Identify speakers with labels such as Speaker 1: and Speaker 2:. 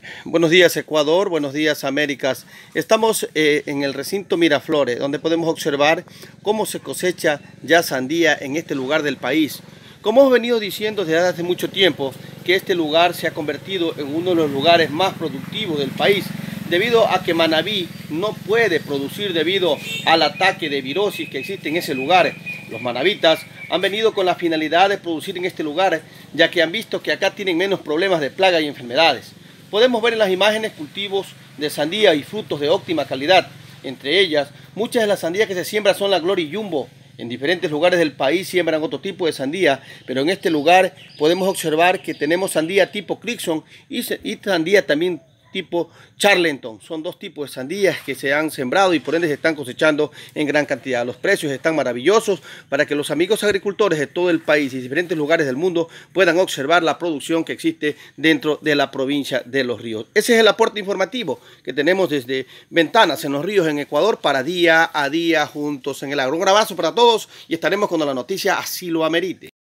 Speaker 1: Buenos días Ecuador, buenos días Américas. Estamos en el recinto Miraflores, donde podemos observar cómo se cosecha ya sandía en este lugar del país. Como hemos venido diciendo desde hace mucho tiempo, que este lugar se ha convertido en uno de los lugares más productivos del país, debido a que Manabí no puede producir debido al ataque de virosis que existe en ese lugar. Los manabitas han venido con la finalidad de producir en este lugar, ya que han visto que acá tienen menos problemas de plaga y enfermedades. Podemos ver en las imágenes cultivos de sandía y frutos de óptima calidad. Entre ellas, muchas de las sandías que se siembran son la Glory Jumbo. En diferentes lugares del país siembran otro tipo de sandía, pero en este lugar podemos observar que tenemos sandía tipo Crixon y sandía también tipo Charleston. Son dos tipos de sandías que se han sembrado y por ende se están cosechando en gran cantidad. Los precios están maravillosos para que los amigos agricultores de todo el país y diferentes lugares del mundo puedan observar la producción que existe dentro de la provincia de Los Ríos. Ese es el aporte informativo que tenemos desde Ventanas en Los Ríos, en Ecuador, para día a día juntos en el agro. Un abrazo para todos y estaremos cuando la noticia así lo amerite.